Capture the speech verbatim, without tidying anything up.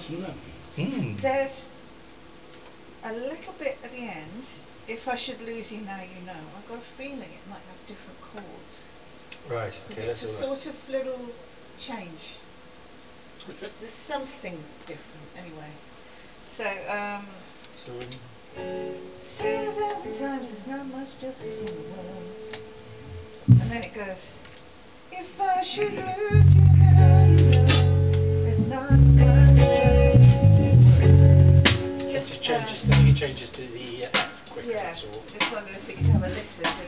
isn't it? Mm. There's a little bit at the end. If I should lose you now, you know. I've got a feeling it might have different chords. Right. Okay. It's That's a all right. sort of little change. Okay. There's something different, anyway. So, um. So. Um, Say a thousand times there's not much justice in the world. And then it goes, if I should lose you now, you know, there's not much justice in the world. It's it just, just uh, changes. I think it changes to the uh, F quicker. yeah, That's all. just wondered if we could have a listen.